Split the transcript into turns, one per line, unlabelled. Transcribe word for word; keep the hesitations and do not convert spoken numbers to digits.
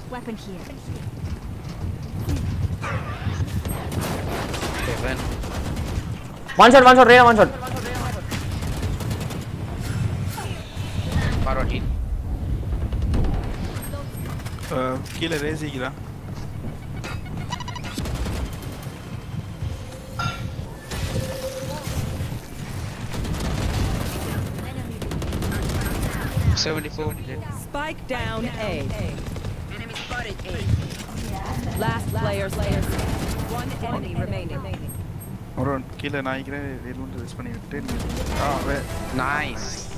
Weapon here.
Seven.
One shot, one shot, Rhea, one shot.
Forward hit.
Uh, killer raise kira.
Seventy-four.
Spike down A. Enemy spotted A. Last player standing. One enemy remaining.
Oron killer naikre reload this panni vitte. Ah,
Nice.